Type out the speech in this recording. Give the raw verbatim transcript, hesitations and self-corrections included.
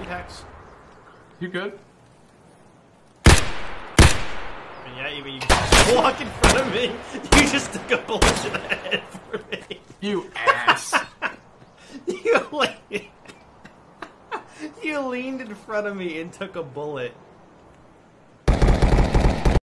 Tex? You good? Yeah, you mean you just walk in front of me? You just took a bullet to the head for me. You ass. you, leaned, you leaned in front of me and took a bullet.